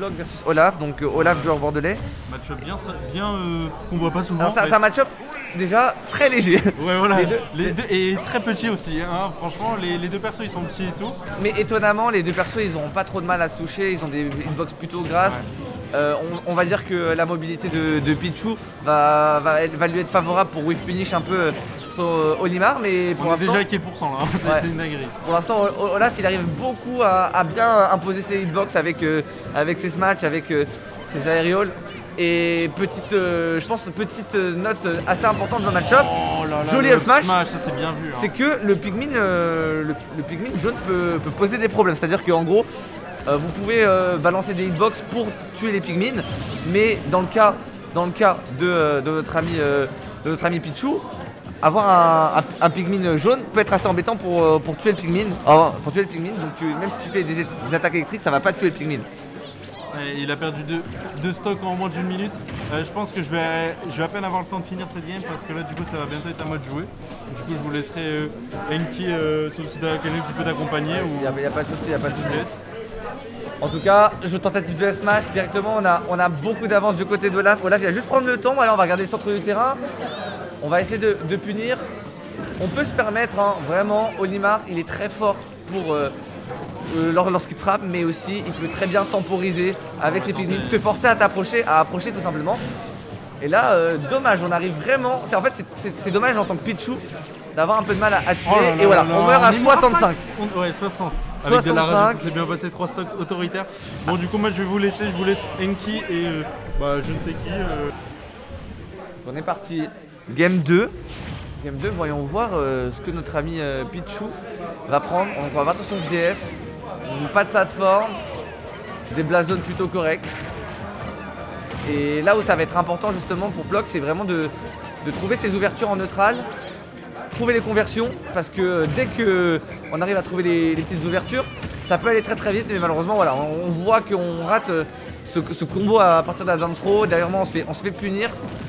Plock versus Olaf, donc Olaf joueur bordelais. Match-up bien qu'on voit pas souvent. C'est un match-up déjà très léger. Ouais voilà, les deux, et très petit aussi, hein. Franchement les deux persos ils sont petits et tout. Mais étonnamment les deux persos ils ont pas trop de mal à se toucher, ils ont des hitbox plutôt grasses. Ouais. On va dire que la mobilité de Pichu va lui être favorable pour whiff punish un peu Olimar, mais pour l'instant... On est déjà à quel pourcent là, c'est une dinguerie. Pour l'instant Olaf il arrive beaucoup à bien imposer ses hitbox avec ses smash, avec ses aérioles. Et je pense petite note assez importante dans le match-up. Oh là là, joli up smash, ça c'est bien vu. Hein. C'est que le Pikmin jaune peut poser des problèmes. C'est-à-dire qu'en gros, vous pouvez balancer des hitbox pour tuer les Pikmin, mais dans le cas de notre ami Pichu, avoir un Pikmin jaune peut être assez embêtant pour tuer le Pikmin. Donc même si tu fais des attaques électriques, ça va pas tuer le Pikmin. Il a perdu deux stocks en moins d'une minute. Je pense que je vais à peine avoir le temps de finir cette game parce que là du coup ça va bientôt être à moi de jouer. Du coup je vous laisserai Enki sauf si t'as quelqu'un qui peut t'accompagner ou... Il n'y a pas de souci, il n'y a pas de souci. En tout cas, jeu tentative de smash directement, on a beaucoup d'avance du côté d'Olaf. Olaf il va juste prendre le temps, alors on va regarder le centre du terrain. On va essayer de punir. On peut se permettre, hein, vraiment, Olimar il est très fort pour... lorsqu'il frappe, mais aussi il peut très bien temporiser avec ses Pikmin, te forcer à approcher tout simplement. Et là, dommage, on arrive vraiment. En fait, c'est dommage en tant que Pichu d'avoir un peu de mal à tuer. Oh là et voilà, on meurt à 65. Ouais, 60. Avec 65. De la rage, c'est bien passé 3 stocks autoritaires. Bon, du coup, moi je vais vous laisser, je vous laisse Enki et je ne sais qui. On est parti. Game 2. Game 2, voyons voir ce que notre ami Pichu va prendre. Donc, on va partir sur DF. Pas de plateforme, des blazones plutôt corrects. Et là où ça va être important justement pour Plock, c'est vraiment de trouver ses ouvertures en neutral, trouver les conversions, parce que dès qu'on arrive à trouver les petites ouvertures, ça peut aller très très vite, mais malheureusement voilà, on voit qu'on rate ce combo à partir de la zone throw. Derrière moi on se fait punir.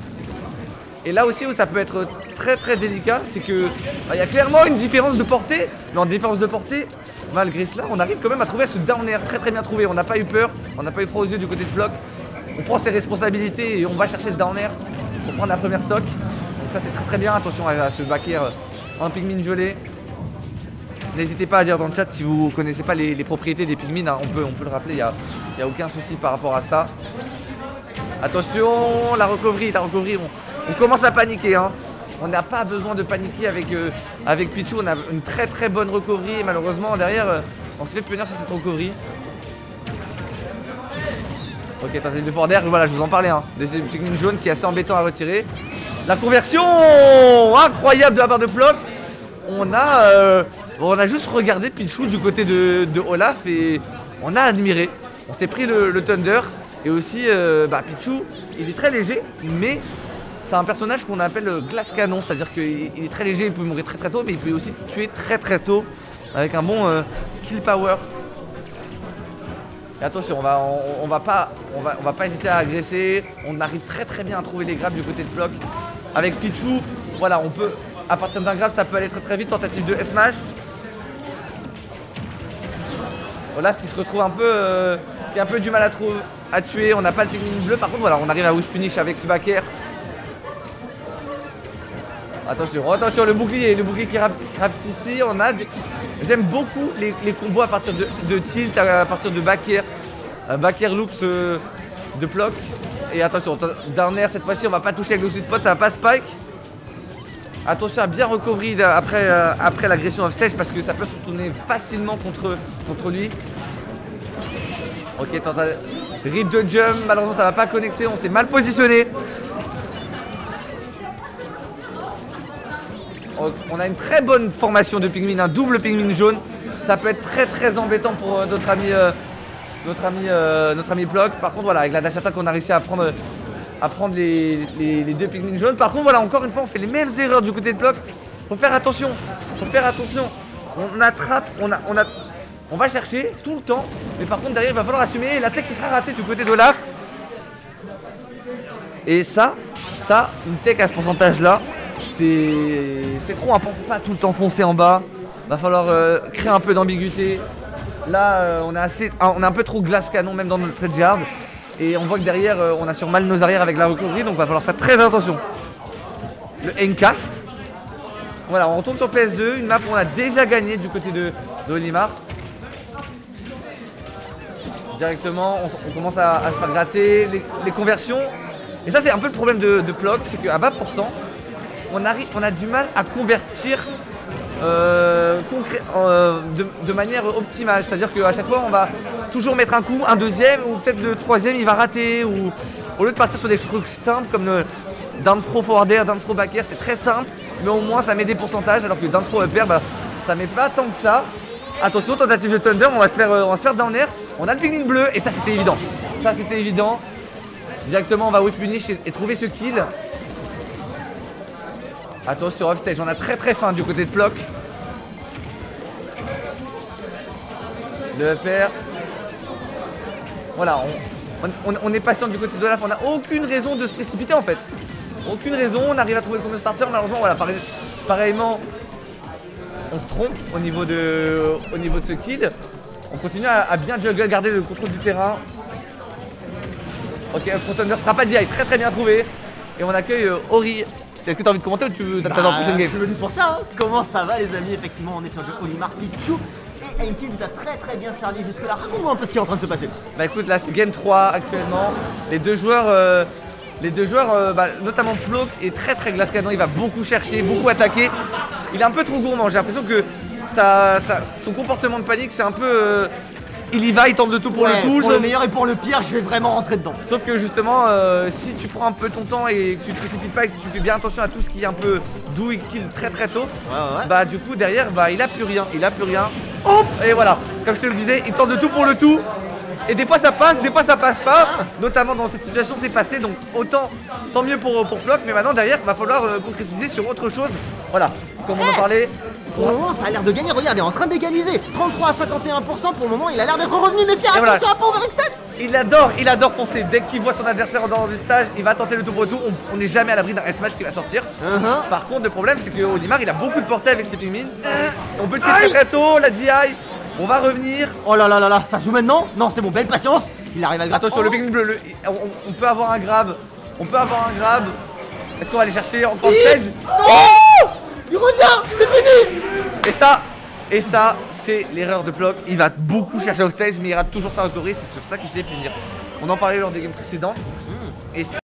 Et là aussi où ça peut être très très délicat, c'est que y a clairement une différence de portée, mais en différence de portée, malgré cela, on arrive quand même à trouver ce down air très très bien trouvé. On n'a pas eu peur, on n'a pas eu froid aux yeux du côté de Plock. On prend ses responsabilités et on va chercher ce down air pour prendre la première stock. Donc ça c'est très très bien. Attention à ce back air en Pikmin gelé. N'hésitez pas à dire dans le chat si vous ne connaissez pas les propriétés des Pikmin, hein. On peut le rappeler, il n'y a aucun souci par rapport à ça. Attention, la recovery, on commence à paniquer, hein. On n'a pas besoin de paniquer avec Pichu, on a une très très bonne recovery et malheureusement derrière on se fait punir sur cette recovery. Ok, attendez, le fort d'air, voilà, je vous en parlais, hein. Des Pikmin jaunes qui est assez embêtant à retirer. La conversion incroyable de la part de Plock. On a juste regardé Pichu du côté de Olaf et on a admiré. On s'est pris le Thunder et aussi Pichu, il est très léger mais c'est un personnage qu'on appelle glace canon, c'est-à-dire qu'il est très léger, il peut mourir très très tôt, mais il peut aussi tuer très très tôt avec un bon kill power. Et attention, on va pas hésiter à agresser. On arrive très très bien à trouver les grabs du côté de Plock. Avec Pichu, voilà, on peut, à partir d'un grab, ça peut aller très très vite. Tentative de S-Smash. Olaf qui se retrouve un peu, qui a un peu du mal à tuer. On n'a pas le Pikmin bleu, par contre voilà, on arrive à whiff punish avec ce back air. Attention, le bouclier qui rappe ici. J'aime beaucoup les combos à partir de tilt, à partir de back air loops de Plock. Et attention, down air cette fois-ci, on va pas toucher avec le sweet spot, ça va pas spike. Attention à bien recovery après l'agression off stage parce que ça peut se retourner facilement contre lui. Ok, rip de jump, malheureusement ça va pas connecter, on s'est mal positionné. On a une très bonne formation de Pikmin, un double Pikmin jaune. Ça peut être très très embêtant pour notre ami Plock. Par contre voilà, avec la dash attack on a réussi à prendre les deux Pikmin jaunes. Par contre voilà, encore une fois on fait les mêmes erreurs du côté de Plock. Faut faire attention. On attrape, on va chercher tout le temps. Mais par contre derrière il va falloir assumer la tech qui sera ratée du côté d'Olaf. Et ça, une tech à ce pourcentage là, c'est trop, on peut pas tout le temps foncer en bas. Va falloir créer un peu d'ambiguïté. Là, on a un peu trop glace canon même dans notre trade yard. Et on voit que derrière, on a sur mal nos arrières avec la recovery, donc va falloir faire très attention. Le Encast. Voilà, on retourne sur PS2, une map où on a déjà gagné du côté de Olimar. Directement, on commence à se faire gratter, les conversions. Et ça, c'est un peu le problème de Plock, c'est qu'à bas pourcent, on a du mal à convertir de manière optimale. C'est-à-dire qu'à chaque fois, on va toujours mettre un coup, un deuxième, ou peut-être le troisième, il va rater. Ou au lieu de partir sur des trucs simples comme le down throw forward air, down throw back air, c'est très simple, mais au moins ça met des pourcentages, alors que le down throw up air, bah, ça met pas tant que ça. Attention, tentative de Thunder, on va se faire down air. On a le pigment bleu, et ça c'était évident. Ça c'était évident. Directement, on va whip punish et trouver ce kill. Attention sur offstage, on a très fin du côté de Plock. Le FR. Voilà, on est patient du côté de Olaf, on n'a aucune raison de se précipiter en fait. Aucune raison, on arrive à trouver le combo starter, malheureusement voilà, pareillement on se trompe au niveau de ce kill. On continue à bien juggle, garder le contrôle du terrain. Ok, Front Thunder sera pas DI, très bien trouvé. Et on accueille Ori. Est-ce que tu as envie de commenter ou tu t'attends dans la prochaine game? Je suis venu pour ça, hein. Comment ça va les amis? Effectivement, on est sur le jeu Olimar Pichu. Et Enki nous a très bien servi jusque là. Raconte-moi un peu ce qui est en train de se passer. Bah écoute, là c'est game 3 actuellement. Les deux joueurs, notamment Plock est très glace canon. Il va beaucoup chercher, beaucoup attaquer. Il est un peu trop gourmand. J'ai l'impression que son comportement de panique, c'est un peu... il y va, il tente de tout pour le tout. Pour le meilleur et pour le pire, je vais vraiment rentrer dedans. Sauf que justement, si tu prends un peu ton temps et que tu te précipites pas et que tu fais bien attention à tout ce qui est un peu doux et kill très tôt, bah du coup derrière, bah il a plus rien. Hop, et voilà, comme je te le disais, il tente de tout pour le tout. Et des fois ça passe, des fois ça passe pas. Notamment dans cette situation, c'est passé. Donc autant, tant mieux pour Plock. Mais maintenant derrière, va falloir concrétiser sur autre chose. Voilà, comme on en parlait. Pour le moment, ça a l'air de gagner. Regarde, il est en train d'égaliser. 33 à 51%. Pour le moment, il a l'air d'être revenu. Mais fier, attention à pas overextend. Il adore foncer. Dès qu'il voit son adversaire dans le stage, il va tenter le tout pour tout. On n'est jamais à l'abri d'un S-Match qui va sortir. Par contre, le problème, c'est que Olimar, il a beaucoup de portée avec ses pigments. On peut le tirer très tôt, la DI. On va revenir. Oh là, ça joue maintenant? Non, c'est bon, belle patience. Il arrive à le grab. Attention, le pigment bleu. On peut avoir un grab. Est-ce qu'on va aller chercher encore stage? Oh, il revient, c'est fini. Et ça, c'est l'erreur de Plock. Il va beaucoup chercher au stage, mais il rate toujours sa recovery. C'est sur ça qu'il se fait punir. On en parlait lors des games précédentes. Et